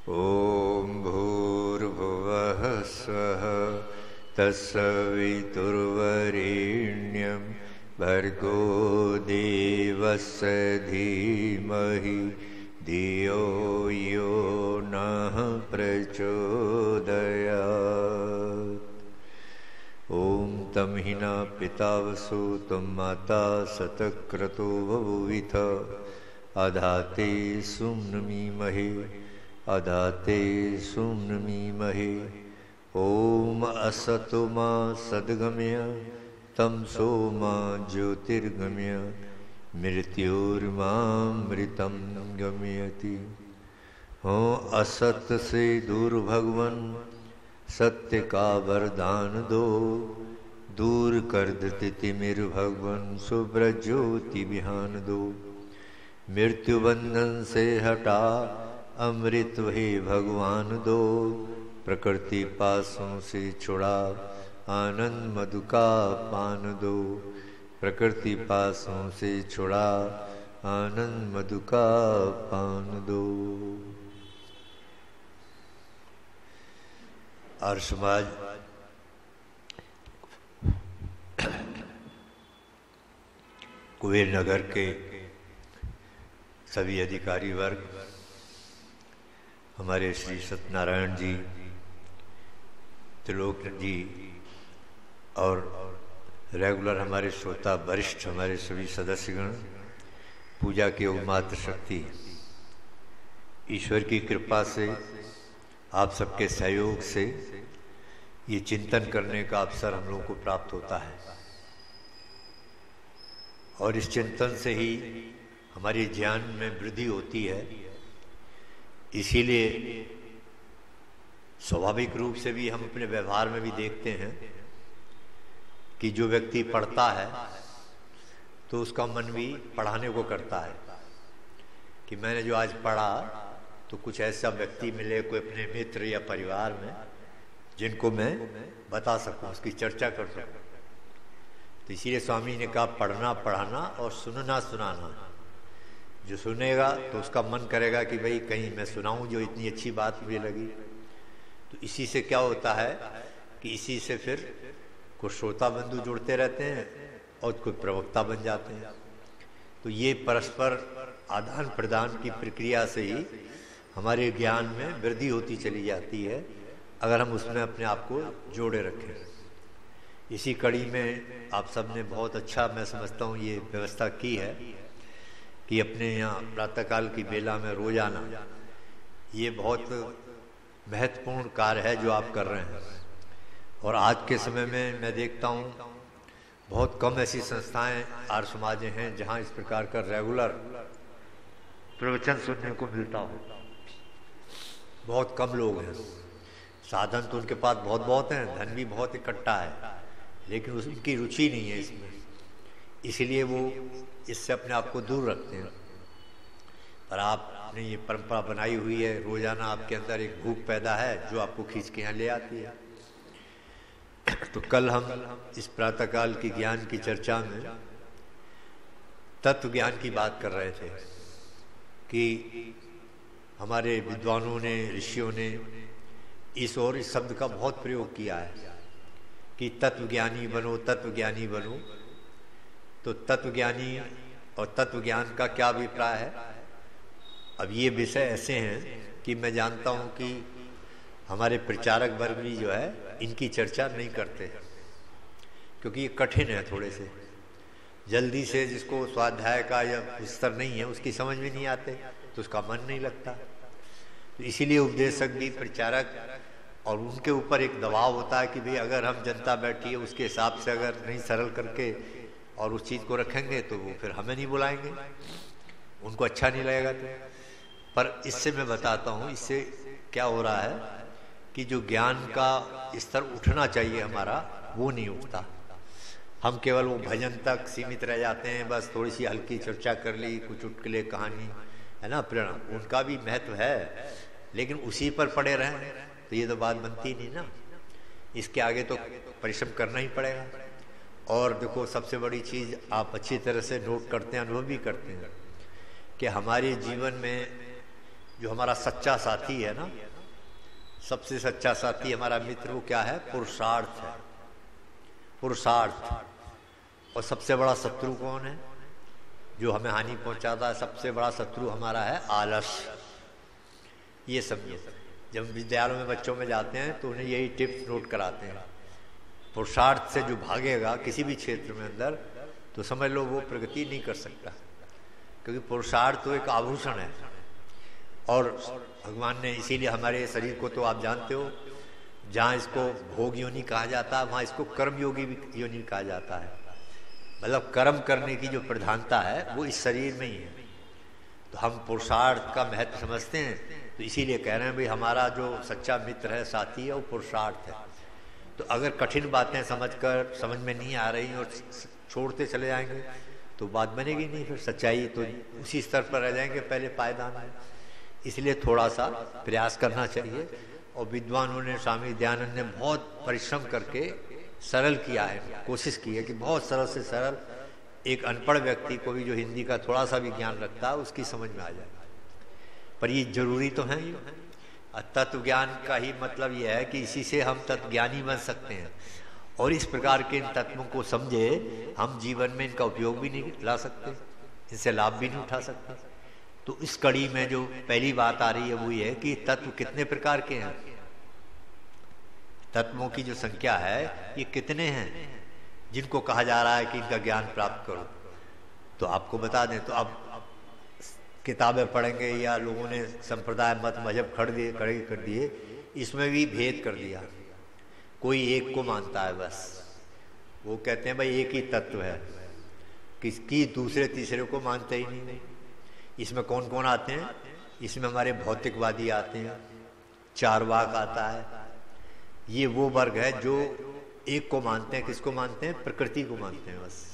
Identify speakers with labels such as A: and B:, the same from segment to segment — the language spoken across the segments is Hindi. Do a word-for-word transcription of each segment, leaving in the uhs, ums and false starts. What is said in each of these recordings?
A: ॐ भूर्भुवः स्वः तत्सवितुर्वरेण्यं भर्गो देवस्य धीमहि धियो यो नः प्रचोदयात्। ॐ तं हिना पिता वसु तं माता शतक्रतो बभूविथ अधाते सुम्नमीमहे अधाते सुम्नमीमहे। ॐ असतो मा सद्गमय तमसो मा ज्योतिर्गमय मृत्योर्मामृतं गमयति। हो असत से दूर भगवन सत्य का वरदान दो, दूर कर देते तिमिर भगवन शुभ्र ज्योति बिहान दो। मृत्यु बंधन से हटा अमृत हे भगवान दो, प्रकृति पासों से छुड़ा आनंद मधु का पान दो, प्रकृति पासों से छुड़ा आनंद मधु का पान दो। और समाज कुबेर नगर के सभी अधिकारी वर्ग, हमारे श्री सत्यनारायण जी, त्रिलोक जी और रेगुलर हमारे श्रोता वरिष्ठ, हमारे सभी सदस्यगण, पूजा की उमात्र शक्ति ईश्वर की कृपा से आप सबके सहयोग से ये चिंतन करने का अवसर हम लोगों को प्राप्त होता है। और इस चिंतन से ही हमारे ज्ञान में वृद्धि होती है। इसीलिए स्वाभाविक रूप से भी हम अपने व्यवहार में भी देखते हैं कि जो व्यक्ति पढ़ता है तो उसका मन भी पढ़ाने को करता है कि मैंने जो आज पढ़ा तो कुछ ऐसा व्यक्ति मिले, कोई अपने मित्र या परिवार में, जिनको मैं बता सकूं, उसकी चर्चा कर सकूं। तो इसीलिए स्वामी ने कहा पढ़ना पढ़ाना और सुनना सुनाना। जो सुनेगा तो उसका मन करेगा कि भाई कहीं मैं सुनाऊं जो इतनी अच्छी बात मुझे लगी। तो इसी से क्या होता है कि इसी से फिर कुछ श्रोता बंधु जुड़ते रहते हैं और कोई प्रवक्ता बन जाते हैं। तो ये परस्पर आदान प्रदान की प्रक्रिया से ही हमारे ज्ञान में वृद्धि होती चली जाती है, अगर हम उसमें अपने आप को जोड़े रखें। इसी कड़ी में आप सब ने बहुत अच्छा, मैं समझता हूँ, ये व्यवस्था की है कि अपने यहाँ प्रातःकाल की बेला में रोजाना ये बहुत महत्वपूर्ण कार्य है जो आप कर रहे हैं। और आज के समय में मैं देखता हूँ बहुत कम ऐसी संस्थाएं आर्य समाजें हैं जहाँ इस प्रकार का रेगुलर प्रवचन सुनने को मिलता हो। बहुत कम लोग हैं। साधन तो उनके पास बहुत बहुत हैं, धन भी बहुत इकट्ठा है, लेकिन उनकी रुचि नहीं है इसमें, इसलिए वो इससे अपने आप को दूर रखते हैं। पर आपने ये परंपरा बनाई हुई है, रोजाना आपके अंदर एक भूख पैदा है जो आपको खींच के यहाँ ले आती है। तो कल हम इस प्रातःकाल की ज्ञान की चर्चा में तत्व ज्ञान की बात कर रहे थे कि हमारे विद्वानों ने, ऋषियों ने इस और इस शब्द का बहुत प्रयोग किया है कि तत्वज्ञानी बनो, तत्वज्ञानी बनो। तो तत्वज्ञानी और तत्व ज्ञान का क्या अभिप्राय है? अब ये विषय ऐसे हैं कि मैं जानता हूँ कि हमारे प्रचारक वर्ग भी जो है इनकी चर्चा नहीं करते, क्योंकि ये कठिन है थोड़े से। जल्दी से जिसको स्वाध्याय का या स्तर नहीं है उसकी समझ में नहीं आते तो उसका मन नहीं लगता। तो इसीलिए उपदेशक भी, प्रचारक, और उनके ऊपर एक दबाव होता है कि भाई अगर हम जनता बैठी है उसके हिसाब से अगर नहीं सरल करके और उस चीज़ को रखेंगे तो वो फिर हमें नहीं बुलाएंगे, उनको अच्छा नहीं लगेगा। तो पर इससे मैं बताता हूँ, इससे क्या हो रहा है कि जो ज्ञान का स्तर उठना चाहिए हमारा, वो नहीं उठता। हम केवल वो भजन तक सीमित रह जाते हैं, बस थोड़ी सी हल्की चर्चा कर ली, कुछ चुटकुले, कहानी, है ना, प्रेरणा, उनका भी महत्व है, लेकिन उसी पर पड़े रहें तो ये तो बात बनती नहीं ना। इसके आगे तो परिश्रम करना ही पड़ेगा। और देखो, सबसे बड़ी चीज़ आप अच्छी तरह से नोट करते हैं, अनुभव भी करते हैं कि हमारे जीवन में जो हमारा सच्चा साथी है ना, सबसे सच्चा साथी हमारा मित्र वो क्या है? पुरुषार्थ है, पुरुषार्थ। और सबसे बड़ा शत्रु कौन है? जो हमें हानि पहुंचाता है, सबसे बड़ा शत्रु हमारा है आलस्य। ये समझिए, जब विद्यालयों में बच्चों में जाते हैं तो उन्हें यही टिप्स नोट कराते हैं। पुरुषार्थ से जो भागेगा किसी भी क्षेत्र में अंदर, तो समझ लो वो प्रगति नहीं कर सकता, क्योंकि पुरुषार्थ तो एक आभूषण है। और भगवान ने इसीलिए हमारे शरीर को, तो आप जानते हो, जहाँ इसको भोग योनि कहा जाता है वहाँ इसको कर्म योगी भी योनि कहा जाता है। मतलब कर्म करने की जो प्रधानता है वो इस शरीर में ही है। तो हम पुरुषार्थ का महत्व समझते हैं, तो इसीलिए कह रहे हैं भाई हमारा जो सच्चा मित्र है, साथी है, वो पुरुषार्थ है। तो अगर कठिन बातें समझकर समझ में नहीं आ रही और छोड़ते चले जाएंगे तो बात बनेगी नहीं, फिर सच्चाई तो उसी स्तर पर रह जाएंगे पहले पायदान में। इसलिए थोड़ा सा प्रयास करना चाहिए। और विद्वानों ने, स्वामी दयानंद ने बहुत परिश्रम करके सरल किया है, कोशिश की है कि बहुत सरल से सरल एक अनपढ़ व्यक्ति को भी जो हिंदी का थोड़ा सा भी ज्ञान रखता है उसकी समझ में आ जाए। पर ये जरूरी तो है ही। तत्व ज्ञान का ही मतलब यह है कि इसी से हम तत्वज्ञानी बन सकते हैं। और इस प्रकार के इन तत्वों को समझे हम जीवन में इनका उपयोग भी नहीं ला सकते, इनसे लाभ भी नहीं उठा सकते। तो इस कड़ी में जो पहली बात आ रही है वो ये है कि तत्व कितने प्रकार के हैं, तत्वों की जो संख्या है ये कितने हैं जिनको कहा जा रहा है कि इनका ज्ञान प्राप्त करो। तो आपको बता दें, तो अब किताबें पढ़ेंगे या लोगों ने संप्रदाय मत मजहब खड़ दिए खड़े कर दिए, इसमें भी भेद कर दिया। कोई एक को मानता है, बस वो कहते हैं भाई एक ही तत्व है, किसकी दूसरे तीसरे को मानते ही नहीं। इसमें कौन कौन आते हैं? इसमें हमारे भौतिकवादी आते हैं, चारवाक आता है। ये वो वर्ग है जो एक को मानते हैं। किसको मानते हैं? प्रकृति को मानते हैं। बस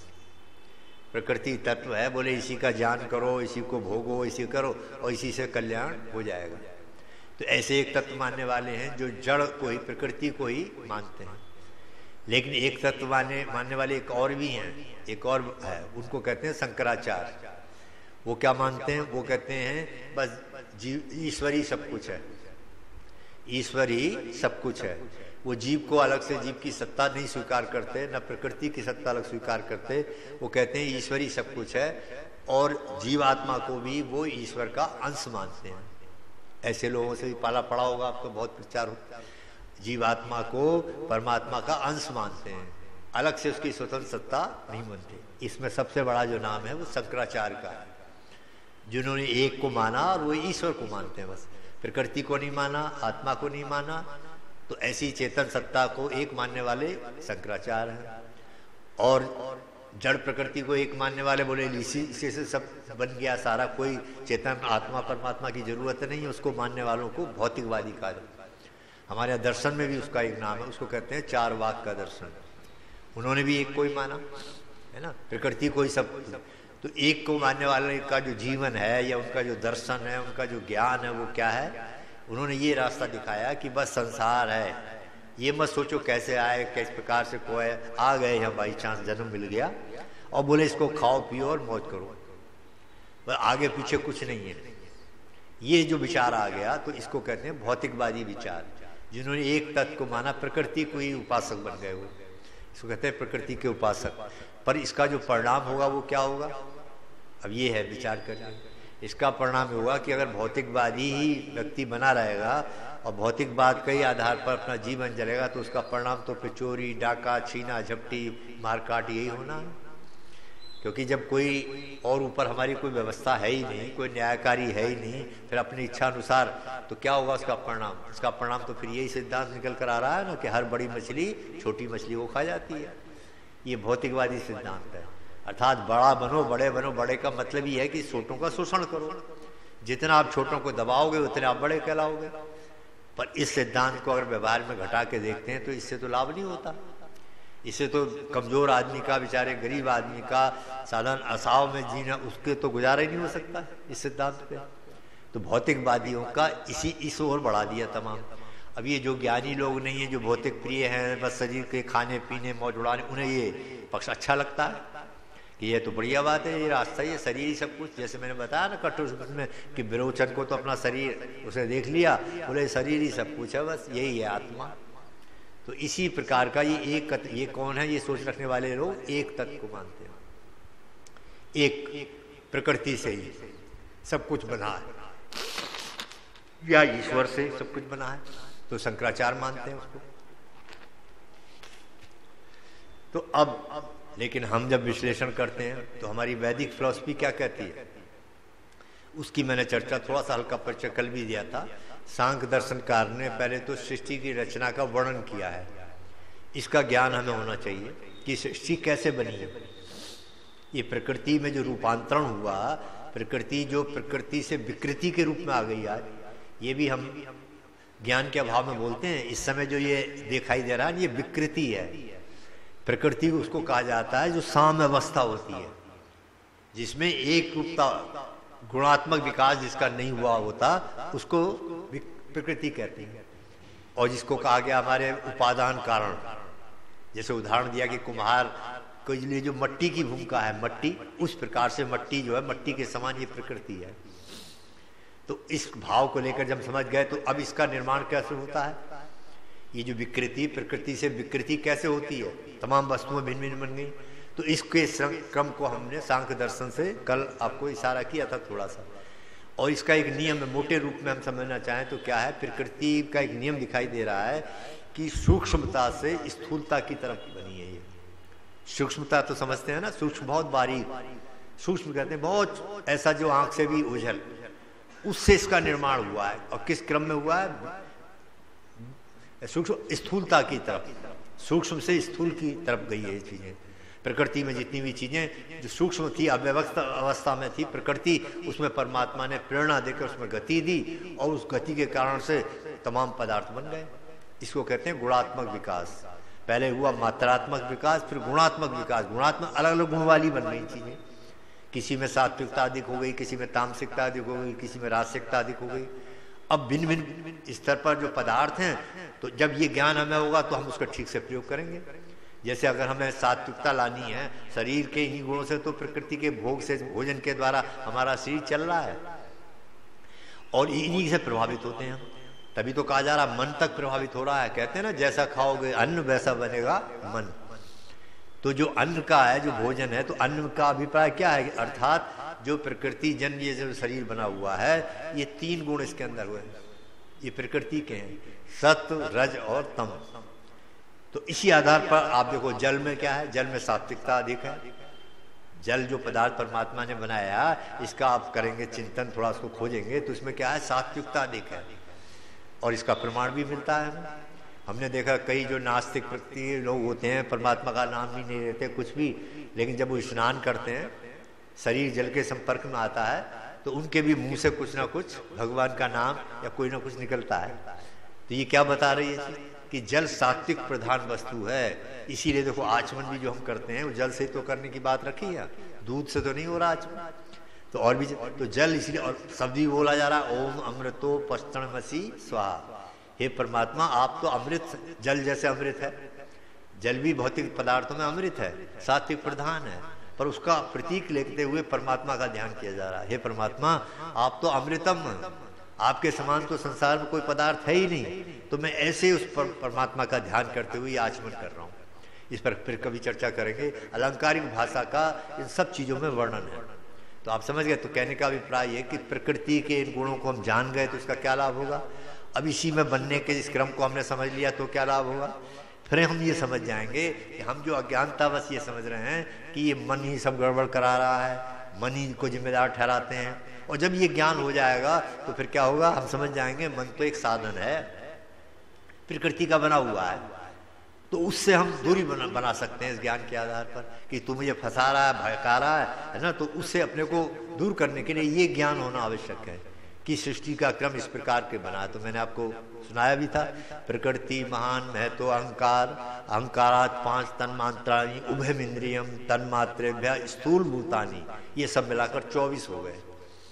A: प्रकृति तत्व है, बोले इसी का ज्ञान करो, इसी को भोगो, इसी करो और इसी से कल्याण हो जाएगा। तो ऐसे एक तत्व मानने वाले हैं जो जड़ को ही, प्रकृति को ही मानते हैं। लेकिन एक तत्व मानने मानने वाले एक और भी हैं, एक और है, उनको कहते हैं शंकराचार्य। वो क्या मानते हैं? वो कहते हैं बस जीव ईश्वर ही सब कुछ है, ईश्वर ही सब कुछ है। वो जीव को अलग से, जीव की सत्ता नहीं स्वीकार करते, न प्रकृति की सत्ता अलग स्वीकार करते। वो कहते हैं ईश्वर ही सब कुछ है और जीवात्मा को भी वो ईश्वर का अंश मानते हैं। ऐसे लोगों से भी पाला पड़ा होगा, आप तो बहुत प्रचार होता है। जीवात्मा को परमात्मा का अंश मानते हैं, अलग से उसकी स्वतंत्र सत्ता नहीं मानते। इसमें सबसे बड़ा जो नाम है वो शंकराचार्य का है, जिन्होंने एक को माना और वो ईश्वर को मानते हैं। बस प्रकृति को नहीं माना, आत्मा को नहीं माना। तो ऐसी चेतन सत्ता को एक मानने वाले शंकराचार्य हैं। और जड़ प्रकृति को एक मानने वाले बोले इसी से सब बन गया सारा, कोई चेतन आत्मा परमात्मा की जरूरत नहीं। उसको मानने वालों को भौतिकवादी कहा जाता है। हमारे दर्शन में भी उसका एक नाम है, उसको कहते हैं चार वाक का दर्शन। उन्होंने भी एक को ही माना है ना, प्रकृति को ही सब। तो एक को मानने वाले का जो जीवन है या उनका जो दर्शन है, उनका जो ज्ञान है, वो क्या है? उन्होंने ये रास्ता दिखाया कि बस संसार है, ये मत सोचो कैसे आए, किस प्रकार से कोई आ गए यहाँ, बाई चांस जन्म मिल गया और बोले इसको खाओ पियो और मौज करो, बस आगे पीछे कुछ नहीं है। ये जो विचार आ गया तो इसको कहते हैं भौतिकवादी विचार। जिन्होंने एक तत्व को माना, प्रकृति को ही उपासक बन गए, वो इसको कहते हैं प्रकृति के उपासक। पर इसका जो परिणाम होगा वो क्या होगा? अब ये है विचार करना। इसका परिणाम होगा कि अगर भौतिकवादी ही व्यक्ति बना रहेगा और भौतिकवाद के ही आधार पर अपना जीवन चलेगा तो उसका परिणाम तो फिर चोरी, डाका, छीना, झपटी, मारकाट यही होना है। क्योंकि जब कोई और ऊपर हमारी कोई व्यवस्था है ही नहीं, कोई न्यायकारी है ही नहीं, फिर अपनी इच्छा अनुसार, तो क्या होगा उसका परिणाम? उसका परिणाम तो फिर यही सिद्धांत निकल कर आ रहा है ना कि हर बड़ी मछली छोटी मछली को खा जाती है। ये भौतिकवादी सिद्धांत है। अर्थात बड़ा बनो, बड़े बनो। बड़े का मतलब ये है कि छोटों का शोषण करो। जितना आप छोटों को दबाओगे उतने आप बड़े कहलाओगे। पर इस सिद्धांत को अगर व्यवहार में घटा के देखते हैं तो इससे तो लाभ नहीं होता। इससे तो कमजोर आदमी का, बेचारे गरीब आदमी का साधारण असाव में जीना, उसके तो गुजारा ही नहीं हो सकता इस सिद्धांत पे। तो भौतिकवादियों का इसी इस ओर बढ़ा दिया तमाम। अब ये जो ज्ञानी लोग नहीं है, जो भौतिक प्रिय हैं, बस शरीर के खाने पीने मौज उड़ाने, उन्हें ये पक्ष अच्छा लगता है कि ये तो बढ़िया बात है, ये रास्ता ही है, शरीर ही सब कुछ। जैसे मैंने बताया ना कठोर में कि विरोचन को तो अपना शरीर उसने देख लिया, बोले शरीर ही सब कुछ है, बस यही है आत्मा। तो इसी प्रकार का ये एक, ये कौन है, ये सोच रखने वाले लोग एक तत्व को मानते हैं, एक प्रकृति से ही सब कुछ बना है, या ईश्वर से सब कुछ बना है, तो शंकराचार्य मानते हैं उसको। तो अब लेकिन हम जब विश्लेषण करते हैं तो हमारी वैदिक फिलॉसफी क्या कहती है, उसकी मैंने चर्चा थोड़ा सा हल्का परिचय कल भी दिया था। सांख्य दर्शनकार ने पहले तो सृष्टि की रचना का वर्णन किया है, इसका ज्ञान हमें होना चाहिए कि सृष्टि कैसे बनी है। ये प्रकृति में जो रूपांतरण हुआ, प्रकृति जो प्रकृति से विकृति के रूप में आ गई आज, ये भी हम ज्ञान के अभाव में बोलते हैं। इस समय जो ये दिखाई दे रहा है ये विकृति है। प्रकृति उसको कहा जाता है जो साम्य अवस्था होती है, जिसमें एक रूपता गुणात्मक विकास जिसका नहीं हुआ होता, उसको प्रकृति कहते हैं। और जिसको कहा गया हमारे उपादान कारण, जैसे उदाहरण दिया कि कुम्हार के लिए जो मट्टी की भूमिका है, मट्टी उस प्रकार से मट्टी जो है मट्टी के समान ये प्रकृति है। तो इस भाव को लेकर जब समझ गए तो अब इसका निर्माण कैसे होता है, ये जो विकृति प्रकृति से विकृति कैसे होती है, तमाम वस्तुएं भिन्न भिन्न बन गई। तो इसके क्रम को हमने सांख्य दर्शन से कल आपको इशारा किया था थोड़ा सा। और इसका एक नियम है, मोटे रूप में हम समझना चाहें तो क्या है, प्रकृति का एक नियम दिखाई दे रहा है कि सूक्ष्मता से स्थूलता की तरफ बनी है। ये सूक्ष्मता तो समझते हैं ना, सूक्ष्म बहुत बारीक, सूक्ष्म कहते हैं बहुत ऐसा जो आंख से भी उझल, उससे इसका निर्माण हुआ है। और किस क्रम में हुआ है, सूक्ष्म स्थूलता की तरफ, सूक्ष्म से स्थूल की तरफ गई है ये चीजें। प्रकृति में जितनी भी चीजें जो सूक्ष्म थी, अव्यवस्था अवस्था में थी प्रकृति, उसमें परमात्मा ने प्रेरणा देकर उसमें गति दी, और उस गति के कारण से तमाम पदार्थ बन गए। इसको कहते हैं गुणात्मक विकास। पहले हुआ मात्रात्मक विकास, फिर गुणात्मक विकास। गुणात्मक अलग अलग गुण वाली बन गई चीजें, किसी में सात्विकता अधिक हो गई, किसी में तामसिकता अधिक हो गई, किसी में रासिकता अधिक हो गई। अब भिन्न भिन्न स्तर पर जो पदार्थ हैं, तो जब ये ज्ञान हमें होगा तो हम उसका ठीक से प्रयोग करेंगे। जैसे अगर हमें सात्विकता लानी है, शरीर के इन्हीं गुणों से, तो प्रकृति के भोग से, भोजन के द्वारा हमारा शरीर चल रहा है और इन्हीं से प्रभावित होते हैं हम। तभी तो कहा जा रहा मन तक प्रभावित हो रहा है। कहते हैं ना, जैसा खाओगे अन्न वैसा बनेगा मन। तो जो अन्न का है, जो भोजन है, तो अन्न का अभिप्राय क्या है, अर्थात जो प्रकृति जन ये जो शरीर बना हुआ है, ये तीन गुण इसके अंदर हुए, ये प्रकृति के हैं, सत्व रज और तम। तो इसी आधार पर आप देखो जल में क्या है, जल में सात्विकता अधिक है। जल जो पदार्थ परमात्मा ने बनाया, इसका आप करेंगे चिंतन, थोड़ा उसको खोजेंगे तो इसमें क्या है, सात्विकता अधिक है। और इसका प्रमाण भी मिलता है। हमने देखा कई जो नास्तिक प्रकृति लोग होते हैं, परमात्मा का नाम भी नहीं लेते कुछ भी, लेकिन जब वो स्नान करते हैं, शरीर जल के संपर्क में आता है, तो उनके भी मुंह से कुछ ना कुछ भगवान का नाम या कोई ना कुछ निकलता है। तो ये क्या बता रही है कि जल सात्विक प्रधान वस्तु है। इसीलिए देखो आचमन भी जो हम करते हैं वो जल से तो करने की बात रखी है, दूध से तो नहीं हो रहा आचमन। तो और भी तो जल इसलिए, और शब्द भी बोला जा रहा है, ओम अमृतो पश्चमसी स्वाहा। हे परमात्मा, आप तो अमृत, जल जैसे अमृत है। जल भी भौतिक पदार्थों में अमृत है, सात्विक प्रधान है, पर उसका प्रतीक लेते हुए परमात्मा का ध्यान किया जा रहा है। हे परमात्मा, आप तो अमृतम, आपके समान तो संसार में कोई पदार्थ है ही नहीं, तो मैं ऐसे उस पर परमात्मा का ध्यान करते हुए आचमन कर रहा हूँ। इस पर फिर कभी चर्चा करेंगे। अलंकारिक भाषा का इन सब चीजों में वर्णन है। तो आप समझ गए। तो कहने का अभिप्राय है कि प्रकृति के इन गुणों को हम जान गए तो इसका क्या लाभ होगा। अब इसी में बनने के इस क्रम को हमने समझ लिया तो क्या लाभ होगा। फिर हम ये समझ जाएंगे कि हम जो अज्ञानता बस ये समझ रहे हैं कि ये मन ही सब गड़बड़ करा रहा है, मन ही को जिम्मेदार ठहराते हैं। और जब ये ज्ञान हो जाएगा तो फिर क्या होगा, हम समझ जाएंगे मन तो एक साधन है, प्रकृति का बना हुआ है। तो उससे हम दूरी बना, बना सकते हैं इस ज्ञान के आधार पर कि तू मुझे फंसा रहा है, भड़का रहा है, है ना। तो उससे अपने को दूर करने के लिए ये ज्ञान होना आवश्यक है कि सृष्टि का क्रम इस प्रकार के बना। तो मैंने आपको सुनाया भी था, प्रकृति महान महत्व अहंकार, अहंकारात पांच तन्मात्राणी उभयम इंद्रियम तन्मात्रेभ्य स्थूल भूतानी, ये सब मिलाकर चौबीस हो गए।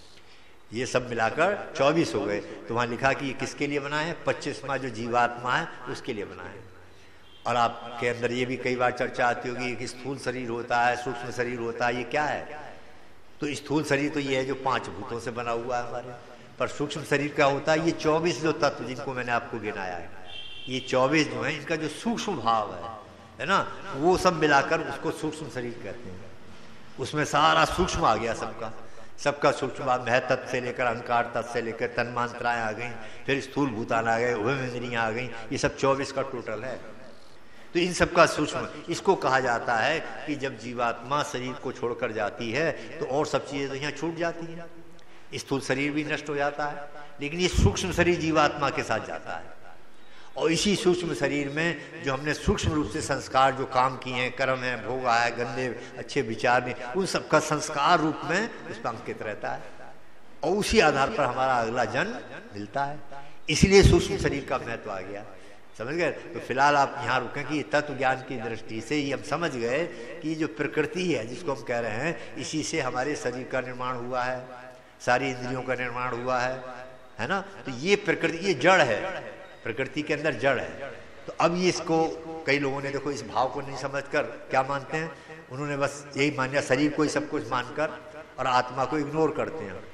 A: ये सब मिलाकर चौबीस हो गए। तो वहां लिखा कि ये किसके लिए बना है, पच्चीसवां जो जीवात्मा है उसके लिए बना है। और आपके अंदर ये भी कई बार चर्चा आती होगी कि स्थूल शरीर होता है, सूक्ष्म शरीर होता है, ये क्या है? तो स्थूल शरीर तो ये है जो पांच भूतों से बना हुआ है हमारे, पर सूक्ष्म शरीर क्या होता है? ये चौबीस जो तत्व जिनको मैंने आपको गिनाया है, ये चौबीस जो है इनका जो सूक्ष्म भाव है है ना, वो सब मिलाकर उसको सूक्ष्म शरीर कहते हैं। उसमें सारा सूक्ष्म आ गया, सबका सबका सूक्ष्म भाव, मह तत्व से लेकर अहंकार तत्व से लेकर तन्मांत्राएं आ गई, फिर स्थूल भूतान आ गए, उभय इंद्रियां आ गई, ये सब चौबीस का टोटल है। तो इन सब का सूक्ष्म, इसको कहा जाता है कि जब जीवात्मा शरीर को छोड़कर जाती है तो और सब चीजें तो यहाँ छूट जाती हैं, स्थूल शरीर भी नष्ट हो जाता है, लेकिन ये सूक्ष्म शरीर जीवात्मा के साथ जाता है। और इसी सूक्ष्म शरीर में जो हमने सूक्ष्म रूप से संस्कार जो काम किए हैं, कर्म है, भोग है, गंदे अच्छे विचार ने, उन सबका संस्कार रूप में उस पर अंकित रहता है और उसी आधार पर हमारा अगला जन्म मिलता है। इसलिए सूक्ष्म शरीर का महत्व आ गया, समझ गए? तो फिलहाल आप यहाँ रुकें कि तत्व ज्ञान की दृष्टि से ही हम समझ गए कि जो प्रकृति है जिसको हम कह रहे हैं, इसी से हमारे शरीर का निर्माण हुआ है, सारी इंद्रियों का निर्माण हुआ है, है ना। तो ये प्रकृति, ये जड़ है, प्रकृति के अंदर जड़ है। तो अब ये इसको कई लोगों ने देखो इस भाव को नहीं समझकर क्या मानते हैं, उन्होंने बस यही मान लिया शरीर को ही सब कुछ मानकर और आत्मा को इग्नोर करते हैं,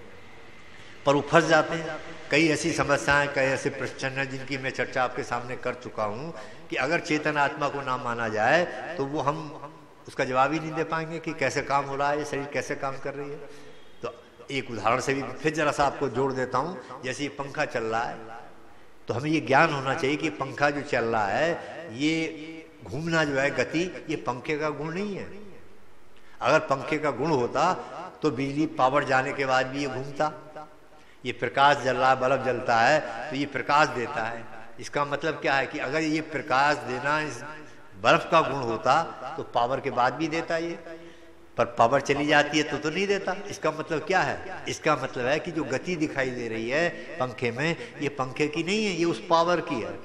A: पर वो फंस जाते हैं। कई ऐसी समस्याएं, कई ऐसे प्रश्न हैं जिनकी मैं चर्चा आपके सामने कर चुका हूं कि अगर चेतन आत्मा को ना माना जाए तो वो हम उसका जवाब ही नहीं दे पाएंगे कि कैसे काम हो रहा है, ये शरीर कैसे काम कर रही है। तो एक उदाहरण से भी फिर जरा सा आपको जोड़ देता हूं। जैसे ये पंखा चल रहा है तो हमें ये ज्ञान होना चाहिए कि पंखा जो चल रहा है, ये घूमना जो है गति, ये पंखे का गुण नहीं है। अगर पंखे का गुण होता तो बिजली पावर जाने के बाद भी ये घूमता। ये प्रकाश जल रहा है, बल्ब जलता है तो ये प्रकाश देता है। इसका मतलब क्या है कि अगर ये प्रकाश देना इस बल्ब का गुण होता तो पावर के बाद भी देता ये, पर पावर चली जाती है तो तो नहीं देता। इसका मतलब क्या है? इसका मतलब है कि जो गति दिखाई दे रही है पंखे में, ये पंखे की नहीं है, ये उस पावर की है।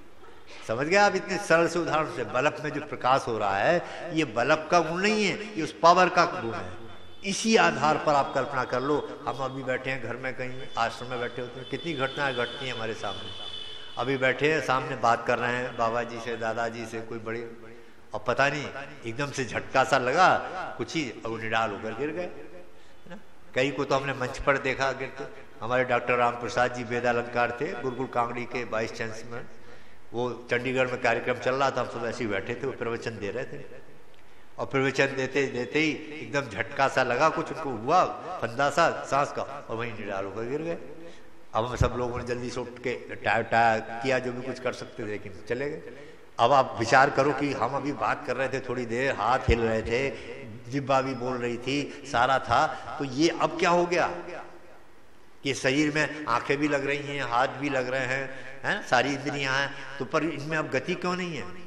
A: समझ गए आप? इतने सरल से उदाहरण से, बल्ब में जो प्रकाश हो रहा है ये बल्ब का गुण नहीं है, ये उस पावर का गुण है। इसी आधार पर आप कल्पना कर लो, हम अभी बैठे हैं घर में, कहीं आश्रम में बैठे होते हैं, कितनी घटनाएं घटती हैं हमारे सामने। अभी बैठे हैं, सामने बात कर रहे हैं बाबा जी से, दादाजी से, कोई बड़े, और पता नहीं एकदम से झटका सा लगा कुछ ही, और निडाल होकर गिर गए ना। कई को तो हमने मंच पर देखा गिरते। हमारे डॉक्टर राम प्रसाद जी वेदालंकार थे, गुरुकुल कांगड़ी के वाइस चांसलर, वो चंडीगढ़ में कार्यक्रम चल रहा था, हम सब ऐसे ही बैठे थे, वो प्रवचन दे रहे थे, और प्रवचन देते देते ही एकदम झटका सा लगा, कुछ उनको हुआ फंदा सा सांस का, और वहीं निडाल होकर गिर गए। अब हम सब लोगों ने जल्दी से उठ के टायर टायर किया, जो भी कुछ कर सकते थे, लेकिन चले गए। अब आप विचार करो कि हम अभी बात कर रहे थे थोड़ी देर, हाथ हिल रहे थे, जिब्बा भी बोल रही थी, सारा था, तो ये अब क्या हो गया कि शरीर में आंखें भी लग रही हैं, हाथ भी लग रहे हैं, हैं सारी इंद्रियां हैं, तो पर इनमें अब गति क्यों नहीं है?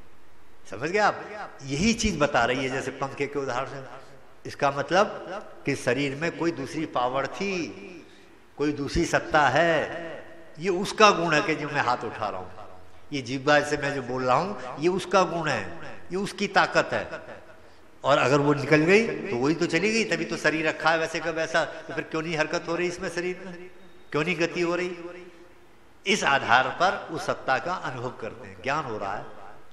A: समझ गए आप? यही चीज बता रही है जैसे पंखे के उदाहरण से। इसका मतलब कि शरीर में कोई दूसरी पावर थी, कोई दूसरी सत्ता है, ये उसका गुण है कि जो मैं हाथ उठा रहा हूं, ये जिह्वा से मैं जो बोल रहा हूं, ये उसका गुण है, ये उसकी ताकत है। और अगर वो निकल गई तो वही तो चली गई, तभी तो शरीर रखा है वैसे का वैसा, तो फिर क्यों नहीं हरकत हो रही इसमें, शरीर में क्यों नहीं गति हो रही? इस आधार पर उस सत्ता का अनुभव करते हैं, ज्ञान हो रहा है।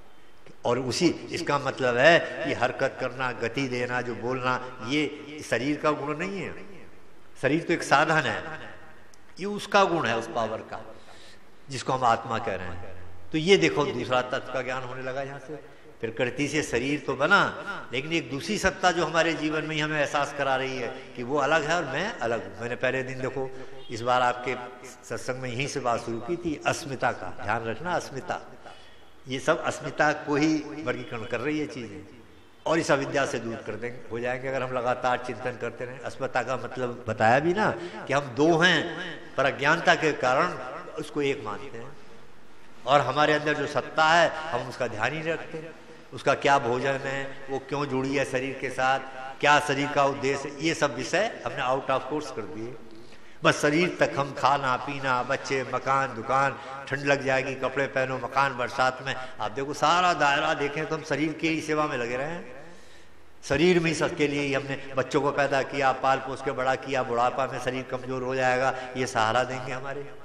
A: और उसी, इसका मतलब है कि हरकत करना, गति देना, जो बोलना, ये शरीर का गुण नहीं है। शरीर तो एक साधन है, ये उसका गुण है, उस पावर का, जिसको हम आत्मा कह रहे हैं। तो ये देखो दूसरा तत्व का ज्ञान होने लगा यहाँ से। प्रकृति से शरीर तो बना, लेकिन एक दूसरी सत्ता जो हमारे जीवन में ही हमें एहसास करा रही है कि वो अलग है और मैं अलग हूँ। मैंने पहले दिन देखो, इस बार आपके सत्संग में यहीं से बात शुरू की थी, अस्मिता का ध्यान रखना। अस्मिता, ये सब अस्मिता को ही वर्गीकरण कर रही है चीजें, और इस अविद्या से दूर कर देंगे, हो जाएंगे अगर हम लगातार चिंतन करते रहें। अस्मिता का मतलब बताया भी ना कि हम दो हैं, पर अज्ञानता के कारण उसको एक मानते हैं, और हमारे अंदर जो सत्ता है हम उसका ध्यान ही नहीं रखते। उसका क्या भोजन है, वो क्यों जुड़ी है शरीर के साथ, क्या शरीर का उद्देश्य, ये सब विषय हमने आउट ऑफ कोर्स कर दिए। बस शरीर तक हम खाना पीना, बच्चे, मकान, दुकान, ठंड लग जाएगी कपड़े पहनो, मकान बरसात में, आप देखो सारा दायरा देखें तो हम शरीर की ही सेवा में लगे रहे हैं। शरीर में ही सबके लिए ही हमने बच्चों को पैदा किया, पाल पोस के बड़ा किया, बुढ़ापा में शरीर कमजोर हो जाएगा, ये सहारा देंगे हमारे,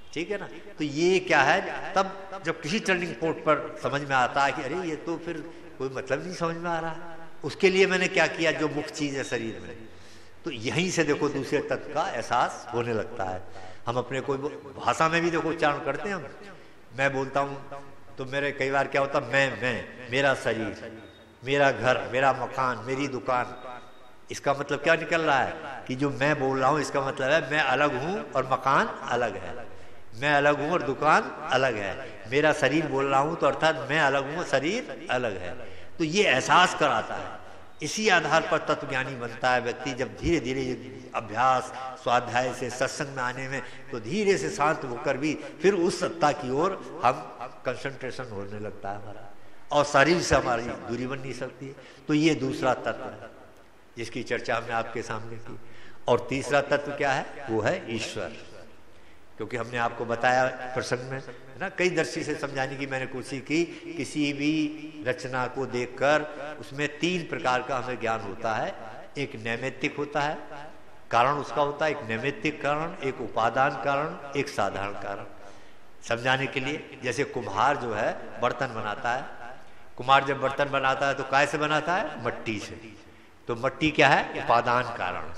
A: ठीक है ना। तो ये क्या है, तब जब किसी टर्निंग पॉइंट पर समझ में आता है कि अरे ये तो फिर कोई मतलब नहीं समझ में आ रहा, उसके लिए मैंने क्या किया, जो मुख्य चीज है शरीर में, तो यहीं से देखो दूसरे तत्व का एहसास होने लगता है। हम अपने कोई भाषा में भी देखो उच्चारण करते हैं हम, मैं बोलता हूँ तो मेरे कई बार क्या होता, मैं मैं मेरा शरीर, मेरा घर, मेरा मकान, मेरी दुकान, इसका मतलब क्या निकल रहा है कि जो मैं बोल रहा हूँ इसका मतलब है मैं अलग हूँ और मकान अलग है, मैं अलग हूँ और दुकान अलग है। मेरा शरीर बोल रहा हूँ तो अर्थात मैं अलग हूँ, शरीर अलग है। तो ये एहसास कराता है। इसी आधार पर तत्वज्ञानी बनता है व्यक्ति, जब धीरे धीरे अभ्यास स्वाध्याय से सत्संग में आने में, तो धीरे से शांत होकर भी फिर उस सत्ता की ओर हम कंसंट्रेशन होने लगता है हमारा, और शरीर से हमारी दूरी बन नहीं सकती है। तो ये दूसरा तत्व है जिसकी चर्चा हमने आपके सामने की। और तीसरा तत्व क्या है, वो है ईश्वर। क्योंकि हमने आपको बताया प्रसंग में है ना, कई दृष्टि से समझाने की मैंने कोशिश की। किसी भी रचना को देखकर उसमें तीन प्रकार का हमें ज्ञान होता है। एक नैमित्तिक होता है, कारण उसका होता है, एक नैमित्तिक कारण, एक उपादान कारण, एक साधारण कारण। समझाने के लिए, जैसे कुम्हार जो है बर्तन बनाता है, कुम्हार जब बर्तन बनाता है तो काय से बनाता है, मट्टी से। तो मट्टी क्या है, उपादान कारण,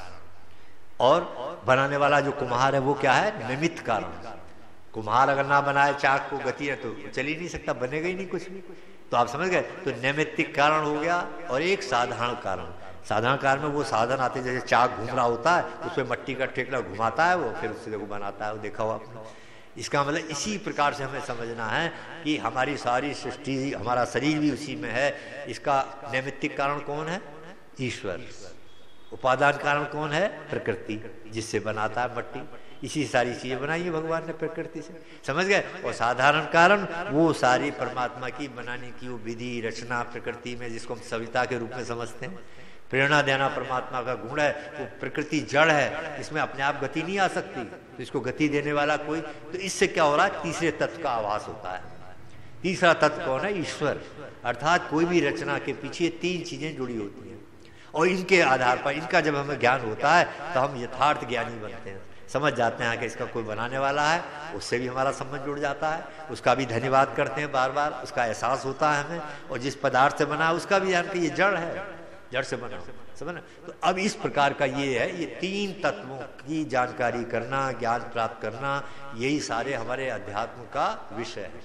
A: और बनाने वाला जो कुम्हार है वो क्या है, निमित्त कारण। कुम्हार अगर ना बनाए चाक को गति है तो चल ही नहीं सकता, बनेगा ही नहीं कुछ भी। तो आप समझ गए, तो नैमित्तिक कारण हो गया, और एक साधारण कारण। साधारण कारण में वो साधन आते हैं, जैसे चाक घूम रहा होता है उसमें मट्टी का ठेकड़ा घुमाता है वो, फिर उससे देखो बनाता है, वो देखा हो आपने। इसका मतलब इसी प्रकार से हमें समझना है कि हमारी सारी सृष्टि, हमारा शरीर भी उसी में है। इसका नैमित्तिक कारण कौन है, ईश्वर। उपादान कारण कौन है, प्रकृति, जिससे बनाता है मट्टी। इसी सारी चीजें बनाई है भगवान ने प्रकृति से, समझ गए। और साधारण कारण वो सारी परमात्मा की बनाने की वो विधि रचना प्रकृति में, जिसको हम सविता के रूप में समझते हैं। प्रेरणा देना परमात्मा का गुण है। वो प्रकृति जड़ है, इसमें अपने आप गति नहीं आ सकती, तो इसको गति देने वाला कोई। तो इससे क्या हो रहा है, तीसरे तत्व का आभास होता है। तीसरा तत्व कौन है, ईश्वर। अर्थात कोई भी रचना के पीछे तीन चीजें जुड़ी होती हैं, और इनके आधार पर, इनका जब हमें ज्ञान होता है तो हम यथार्थ ज्ञानी बनते हैं। समझ जाते हैं कि इसका कोई बनाने वाला है, उससे भी हमारा संबंध जुड़ जाता है, उसका भी धन्यवाद करते हैं बार बार, उसका एहसास होता है हमें। और जिस पदार्थ से बना उसका भी जान कि ये जड़ है, जड़ से बना, समझ ना। तो अब इस प्रकार का ये है, ये तीन तत्वों की जानकारी करना, ज्ञान प्राप्त करना, यही सारे हमारे अध्यात्म का विषय है।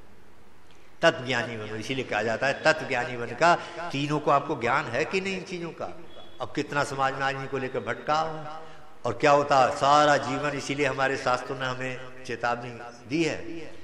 A: तत्व ज्ञानी बनो, इसीलिए कहा जाता है तत्व ज्ञानी बन का। तीनों को आपको ज्ञान है कि नहीं इन चीजों का। अब कितना समाज में आदमी को लेकर भटका हुआ, और क्या होता है सारा जीवन। इसीलिए हमारे शास्त्रों ने हमें चेतावनी दी है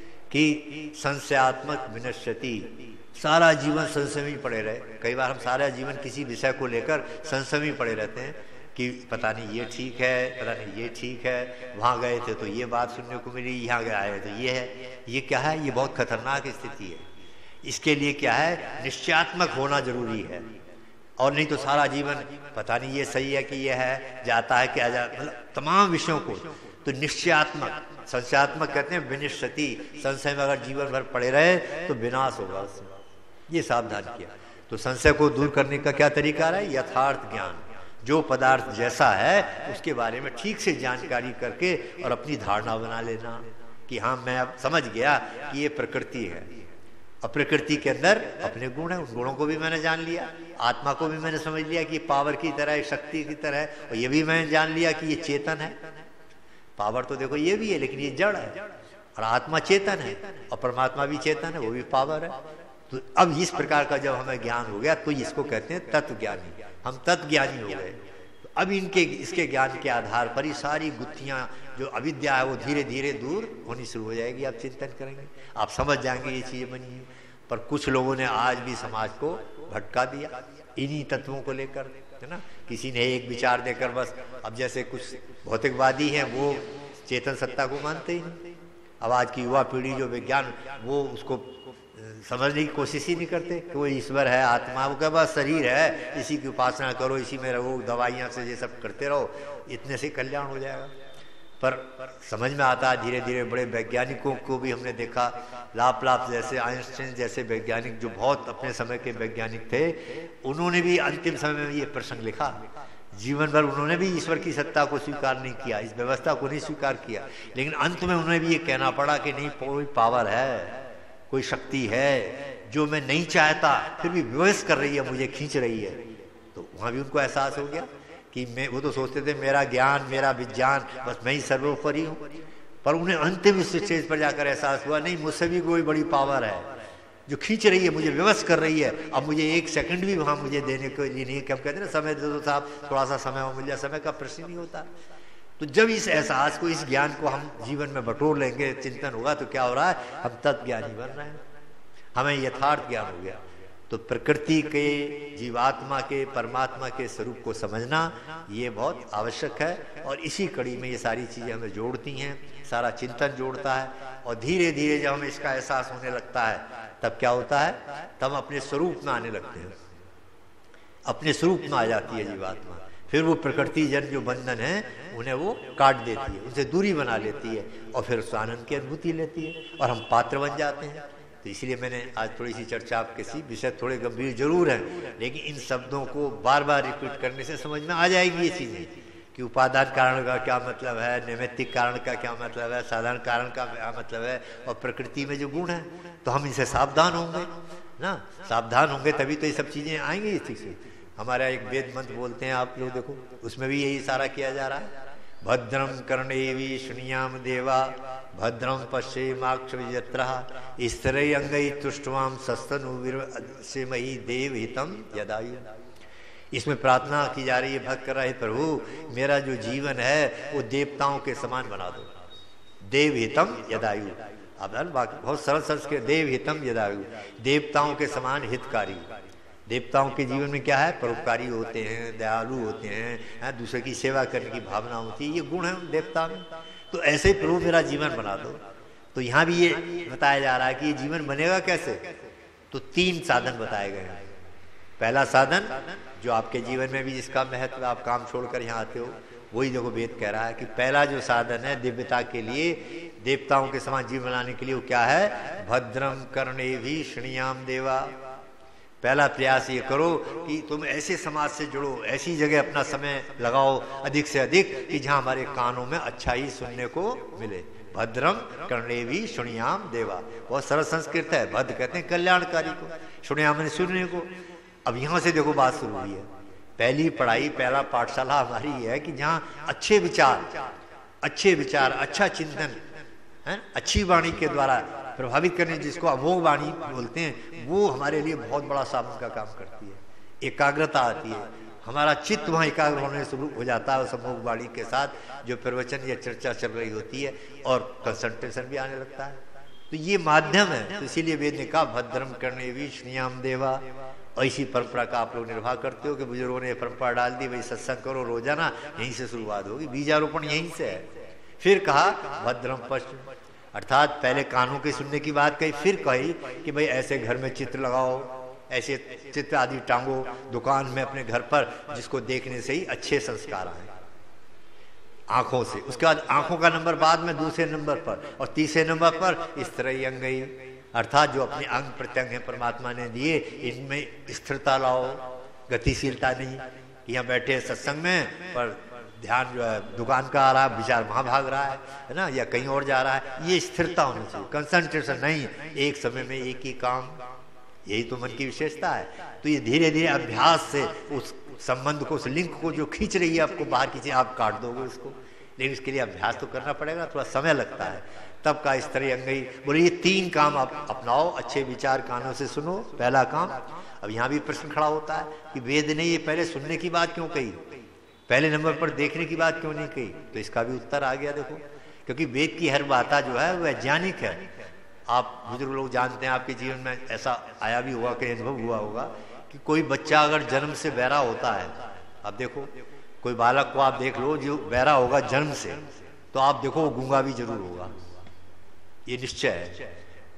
A: कि संशयात्मक विनश्यति, सारा जीवन संशय में पड़े रहे। कई बार हम सारा जीवन किसी विषय को लेकर संशय में पड़े रहते हैं कि पता नहीं ये ठीक है, पता नहीं ये ठीक है, वहाँ गए थे तो ये बात सुनने को मिली, यहाँ गए आए तो ये है। ये क्या है, ये बहुत खतरनाक स्थिति है। इसके लिए क्या है, निश्चयात्मक होना जरूरी है। और नहीं तो सारा जीवन पता नहीं ये सही है कि ये है, जाता है क्या जाता, मतलब तमाम विषयों को। तो निश्चयात्मक, संशयात्मक कहते हैं विनिश्चति। संशय में अगर जीवन भर पड़े रहे तो विनाश होगा उसमें, ये सावधान किया। तो संशय को दूर करने का क्या तरीका है, यथार्थ ज्ञान। जो पदार्थ जैसा है उसके बारे में ठीक से जानकारी करके और अपनी धारणा बना लेना कि हाँ मैं अब समझ गया कि ये प्रकृति है, और प्रकृति के अंदर अपने गुण है, उन गुणों को भी मैंने जान लिया। आत्मा को भी मैंने समझ लिया कि पावर की तरह है, शक्ति की तरह है, और ये भी मैंने जान लिया कि ये चेतन है। पावर तो देखो ये भी है, लेकिन ये जड़ है, और आत्मा चेतन है, और परमात्मा भी चेतन है, वो भी पावर है। तो अब इस प्रकार का जब हमें ज्ञान हो गया तो इसको कहते हैं तत्व ज्ञानी। हम तत्व ज्ञानी हो गए। तो अब इनके इसके ज्ञान के आधार पर ही सारी गुत्थियां जो अविद्या है वो धीरे धीरे दूर होनी शुरू हो जाएगी। आप चिंतन करेंगे, आप समझ जाएंगे ये चीजें बनी है। पर कुछ लोगों ने आज भी समाज को भटका दिया इन्हीं तत्वों को लेकर, है ना। किसी ने एक विचार देकर बस, अब जैसे कुछ भौतिकवादी हैं वो चेतन सत्ता को मानते ही नहीं। अब आज की युवा पीढ़ी जो विज्ञान, वो उसको समझने की कोशिश ही नहीं करते कि वो ईश्वर है, आत्मा, वो क्या बस शरीर है, इसी की उपासना करो, इसी में रहो, दवाइयाँ से ये सब करते रहो, इतने से कल्याण हो जाएगा। पर समझ में आता है धीरे धीरे। बड़े वैज्ञानिकों को भी हमने देखा, लाप्लास जैसे, आइंस्टाइन जैसे वैज्ञानिक जो बहुत अपने समय के वैज्ञानिक थे, उन्होंने भी अंतिम समय में ये प्रसंग लिखा। जीवन भर उन्होंने भी ईश्वर की सत्ता को स्वीकार नहीं किया, इस व्यवस्था को नहीं स्वीकार किया, लेकिन अंत में उन्हें भी ये कहना पड़ा कि नहीं, कोई पावर है, कोई शक्ति है जो मैं नहीं चाहता फिर भी विवश कर रही है, मुझे खींच रही है। तो वहां भी उनको एहसास हो गया कि मैं, वो तो सोचते थे मेरा ज्ञान, मेरा विज्ञान, बस मैं ही सर्वोपरि हूँ, पर उन्हें अंतिम स्टेज पर जाकर एहसास हुआ नहीं, मुझसे भी कोई बड़ी पावर है जो खींच रही है, मुझे विवश कर रही है। अब मुझे एक सेकंड भी वहां मुझे देने को लिए नहीं, क्या कहते हैं ना, समय दे दो साहब, थोड़ा सा समय मिल जाए, समय का प्रश्न नहीं होता। तो जब इस एहसास को, इस ज्ञान को हम जीवन में बटोर लेंगे, चिंतन होगा, तो क्या हो रहा है, हम तत्वज्ञानी बन रहे हैं, हमें यथार्थ ज्ञान हो गया। तो प्रकृति के, जीवात्मा के, परमात्मा के स्वरूप को समझना ये बहुत आवश्यक है, और इसी कड़ी में ये सारी चीजें हमें जोड़ती हैं, सारा चिंतन जोड़ता है। और धीरे धीरे जब हमें इसका एहसास होने लगता है, तब क्या होता है, तब अपने स्वरूप में आने लगते हैं, अपने स्वरूप में आ जाती है जीवात्मा। फिर वो प्रकृति जन जो बंधन है उन्हें वो काट देती है, उनसे दूरी बना लेती है, और फिर उस आनंद की अनुभूति लेती है, और हम पात्र बन जाते हैं। तो इसलिए मैंने आज थोड़ी सी चर्चा आपके सी, विषय थोड़े गंभीर जरूर हैं, लेकिन इन शब्दों को बार बार रिपीट करने से समझ में आ जाएगी ये चीजें कि उपादान कारण का क्या मतलब है, नैमित्तिक कारण का क्या मतलब है, साधारण कारण का क्या मतलब है, और प्रकृति में जो गुण है, तो हम इनसे सावधान होंगे ना, सावधान होंगे तभी तो ये सब चीजें आएंगी इस चीज से। हमारा एक वेद मंत्र बोलते हैं, आप लोग देखो, उसमें भी यही इशारा किया जा रहा है, भद्रम कर्णेवी शृणुयाम देवा भद्रम पश्येमाक्षविजत्रः स्तरैः अंगैः तुष्टवाम सस्तनुर्विसेमहि देव हितम यदायु। इसमें प्रार्थना की जा रही है, भक्त कर रहा है, प्रभु मेरा जो जीवन है वो देवताओं के समान बना दो, देव हितम यदायु। अब बहुत सरल संस्कृत, देव हितम यदायु, देवताओं के समान हितकारी। देवताओं के जीवन में क्या है, परोपकारी होते हैं, दयालु होते हैं, दूसरे की सेवा करने की भावना होती है, ये गुण है देवता में। तो ऐसे ही प्रभु मेरा जीवन बना दो। तो यहाँ भी ये बताया जा रहा है कि ये जीवन बनेगा कैसे, तो तीन साधन बताए गए हैं। पहला साधन जो आपके जीवन में भी जिसका महत्व, आप काम छोड़कर यहाँ आते हो, वही देखो वेद कह रहा है कि पहला जो साधन है दिव्यता के लिए, देवताओं के समान जीवन बनाने के लिए, वो क्या है, भद्रम कर्णेभिः शृणुयाम देवा। पहला प्रयास ये करो कि तुम ऐसे समाज से जुड़ो, ऐसी जगह अपना समय लगाओ अधिक से अधिक कि जहां हमारे कानों में अच्छा ही सुनने को मिले। भद्रम कर्णेभिः शृणुयाम देवा, बहुत सरल संस्कृत है। भद्र कहते हैं कल्याणकारी को, शृणुयाम ने सुनने को। अब यहां से देखो बात शुरू हुई है। पहली पढ़ाई, पहला पाठशाला हमारी है कि जहाँ अच्छे विचार, अच्छे विचार, अच्छा चिंतन है, अच्छी वाणी के द्वारा प्रभावित करने, जिसको अमोघ वाणी बोलते हैं, वो हमारे लिए बहुत बड़ा साधन का काम करती है। एकाग्रता आती है, हमारा चित्त वहाँ एकाग्र होने शुरू हो जाता है उस अमोघ वाणी के साथ जो प्रवचन या चर्चा चल रही होती है, और कंसंट्रेशन भी आने लगता है। तो ये माध्यम है। तो इसीलिए वेद ने कहा भद्रम कर्णेभिः शृणुयाम देवा। ऐसी परंपरा का आप लोग निर्वाह करते हो कि बुजुर्गों ने परंपरा डाल दी, भाई सत्संग करो रोजाना, यहीं से शुरुआत होगी, बीजारोपण यहीं से है। फिर कहा भद्रम पश्चिम, अर्थात पहले कानों के सुनने की बात कही, फिर कही कि भाई ऐसे घर में चित्र लगाओ, ऐसे चित्र आदि टांगो दुकान में अपने घर पर, जिसको देखने से ही अच्छे संस्कार आए आंखों से। उसके बाद आंखों का नंबर बाद में दूसरे नंबर पर, और तीसरे नंबर पर स्तरैः अंगैः, अर्थात जो अपने अंग प्रत्यंग है परमात्मा ने दिए, इनमें स्थिरता लाओ, गतिशीलता नहीं। यहाँ बैठे सत्संग में पर ध्यान जो है दुकान का आ रहा है, विचार वहां भाग रहा है है ना, या कहीं और जा रहा है। ये स्थिरता होनी चाहिए, कंसंट्रेशन नहीं, एक समय में एक ही काम, यही तो मन की विशेषता है। तो ये धीरे धीरे अभ्यास से उस संबंध को, उस लिंक को जो खींच रही है आपको बाहर की चीज, आप काट दोगे उसको, लेकिन इसके लिए अभ्यास तो करना पड़ेगा, थोड़ा समय लगता है। तब का स्तरैः अंगैः बोले ये तीन काम आप अपनाओ, अच्छे विचार कानों से सुनो, पहला काम। अब यहाँ भी प्रश्न खड़ा होता है कि वेद ने ये पहले सुनने की बात क्यों कही, पहले नंबर पर देखने की बात क्यों नहीं कही। तो इसका भी उत्तर आ गया देखो, क्योंकि वेद की हर बात जो है वो वैज्ञानिक है। आप बुजुर्ग लोग जानते हैं, आपके जीवन में ऐसा आया भी होगा, कहीं अनुभव हुआ होगा कि कोई बच्चा अगर जन्म से बहरा होता है, आप देखो कोई बालक को आप देख लो जो बहरा होगा जन्म से, तो आप देखो वो गूंगा भी जरूर होगा, ये निश्चय है।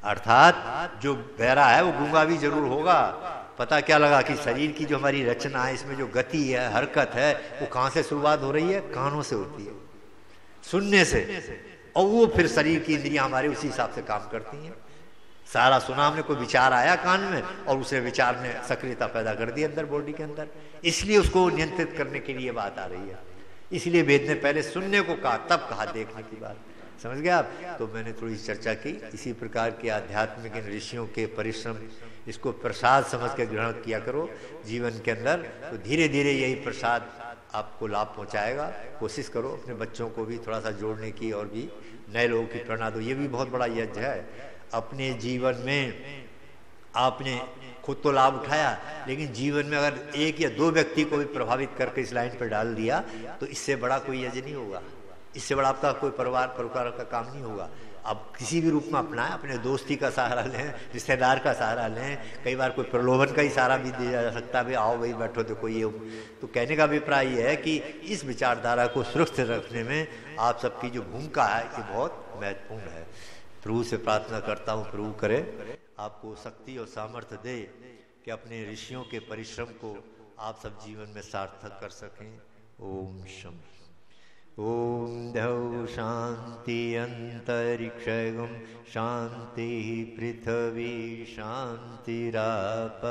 A: अर्थात जो बहरा है वो गूंगा भी जरूर होगा। पता क्या लगा कि शरीर की जो हमारी रचना है, इसमें जो गति है, हरकत है, वो कहाँ से शुरुआत हो रही है, कानों से होती है, सुनने से, और वो फिर शरीर की इंद्रियां हमारे उसी हिसाब से काम करती हैं। सारा सुना हमने, कोई विचार आया कान में और उसने विचार ने सक्रियता पैदा कर दी अंदर बॉडी के अंदर, इसलिए उसको नियंत्रित करने के लिए बात आ रही है। इसलिए वेद ने पहले सुनने को कहा, तब कहा देखने की बात। समझ गए आप? तो मैंने थोड़ी चर्चा की। इसी प्रकार के आध्यात्मिक इन ऋषियों के परिश्रम, इसको प्रसाद समझ के ग्रहण किया करो जीवन के अंदर, तो धीरे धीरे यही प्रसाद आपको लाभ पहुंचाएगा। कोशिश करो अपने बच्चों को भी थोड़ा सा जोड़ने की और भी नए लोगों की प्रेरणा दो। ये भी बहुत बड़ा यज्ञ है। अपने जीवन में आपने खुद तो लाभ उठाया, लेकिन जीवन में अगर एक या दो व्यक्ति को भी प्रभावित करके इस लाइन पर डाल दिया तो इससे बड़ा कोई यज्ञ नहीं होगा, इससे बड़ा आपका कोई परिवार परिवार का काम नहीं होगा। अब किसी भी रूप में अपनाएं, अपने दोस्ती का सहारा लें, रिश्तेदार का सहारा लें, कई बार कोई प्रलोभन का ही सहारा भी दिया जा सकता है, भाई आओ भाई बैठो तो कोई ये। तो कहने का अभिप्राय ये है कि इस विचारधारा को सुरक्षित रखने में आप सबकी जो भूमिका है ये बहुत महत्वपूर्ण है। प्रभु से प्रार्थना करता हूँ प्रभु करे आपको शक्ति और सामर्थ्य दे कि अपने ऋषियों के परिश्रम को आप सब जीवन में सार्थक कर सकें। ओम शम ओम धौ शांति अंतरिक्षगम शांति पृथ्वी शांतिराप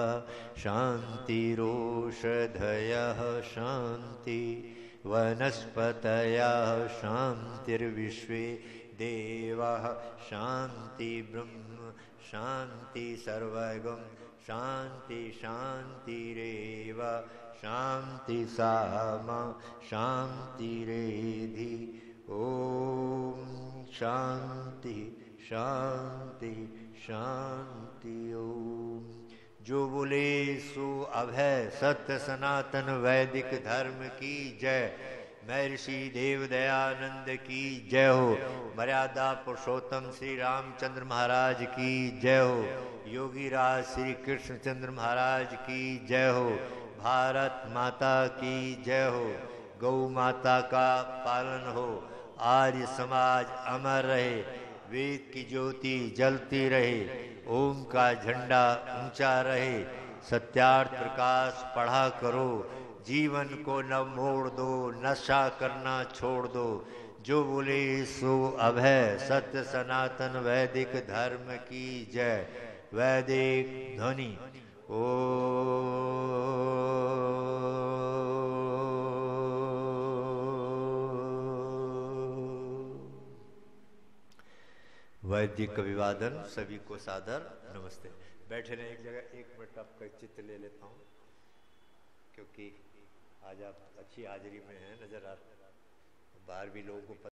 A: शांतिरोषधयः शांति वनस्पतयः शांतिर्विश्वे देवः शांति ब्रह्म शांति सर्वगम शांति शांतिरेव शांति सामा शांतिरेधि। ओम शांति शांति शांति। ओम जो बोले सो अभय सत्य सनातन वैदिक धर्म की जय। महर्षि देव दयानंद की जय हो। मर्यादा पुरुषोत्तम श्री रामचंद्र महाराज की जय हो। योगी राज श्री कृष्णचंद्र महाराज की जय हो। भारत माता की जय हो। गौ माता का पालन हो। आर्य समाज अमर रहे। वेद की ज्योति जलती रहे। ओम का झंडा ऊंचा रहे। सत्यार्थ प्रकाश पढ़ा करो। जीवन को न मोड़ दो, नशा करना छोड़ दो। जो बोले सो अभय सत्य सनातन वैदिक धर्म की जय। वैदिक ध्वनि ओ वैदिक अभिवादन सभी को सादर नमस्ते। बैठे रहे एक जगह, एक मिनट आपका चित्र ले लेता हूँ क्योंकि आज आप अच्छी हाजिरी में हैं, नजर आ रहे, बाहर भी लोगों को